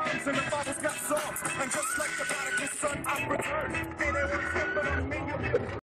rhymes and the Bible's got songs. And just like the prodigal son, I've returned. They want to step on me,